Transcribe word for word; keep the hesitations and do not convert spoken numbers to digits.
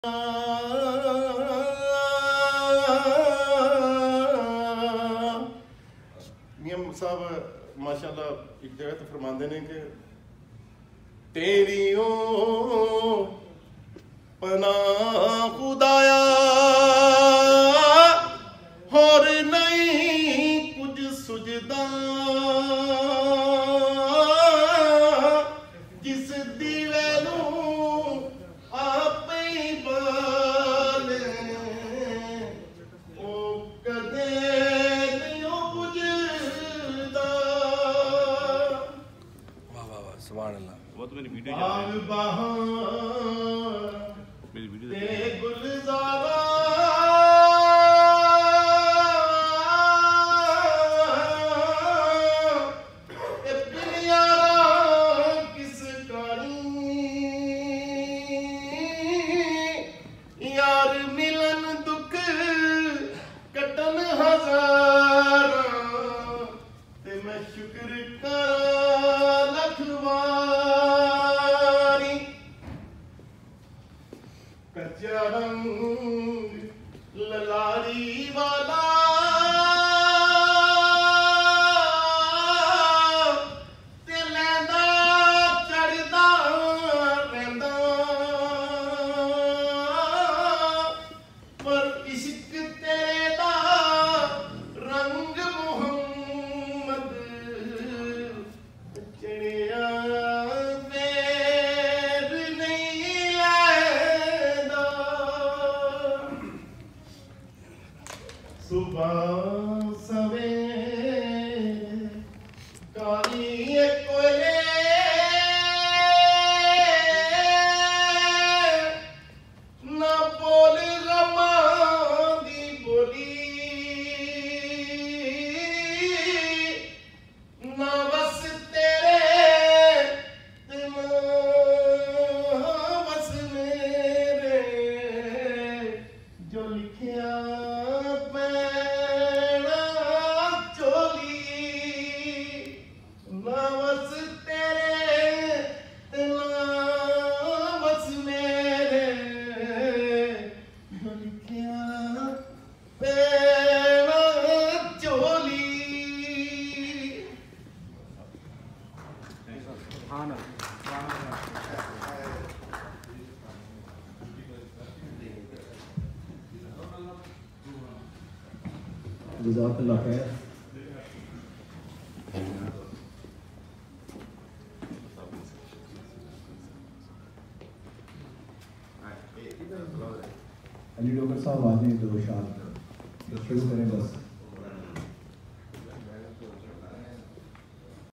میاں صاحب ماشاءاللہ ایک جگہ تو فرماندے نے کہ تیری او پناہ خدایا اور نہیں کچھ سجدہ جس دیوے نوں آپ ہی بالے او کدے نہیں بجھدا واہ واہ واہ سبحان اللہ وہ تو میری ویڈیو باغ بہار میری ویڈیو تے گلزارا اے پلیارا کس کاری یار ملن دکھ کٹن ہزار تے میں شکر کراں لکھ واری کچا رنگ للاری والا تے لیندا چڑھدا رہندا پر عشق تیرے دا رنگ محمد چڑھیا پیر نہیں لیندا صبح سویرے کاری کوئلے نہ بول غماں دی بولی نہ بس تیرے تے نہ بس میرے جو لکھیا پینا چولی نہ بس تیرے تے نہ بس میرے جو لکھیا پینا چولی جزاک اللہ خیر. علی ڈوگر صاحب آ جائیں تو شروع کریں بس.